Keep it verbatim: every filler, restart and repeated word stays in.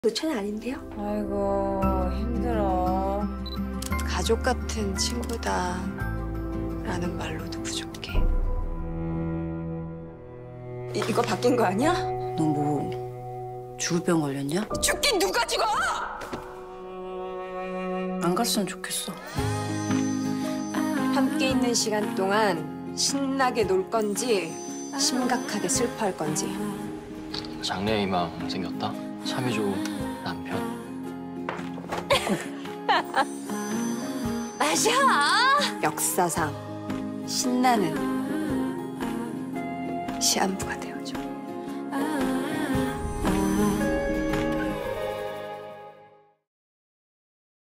노처는 아닌데요? 아이고 힘들어. 가족 같은 친구다라는 말로도 부족해. 이, 이거 바뀐 거 아니야? 너 뭐 죽을 병 걸렸냐? 죽긴 누가 죽어! 안 갔으면 좋겠어. 함께 있는 시간 동안 신나게 놀 건지 심각하게 슬퍼할 건지. 장래희망 생겼다? 참여조 남편. 맞아! 역사상 신나는 시한부가 돼.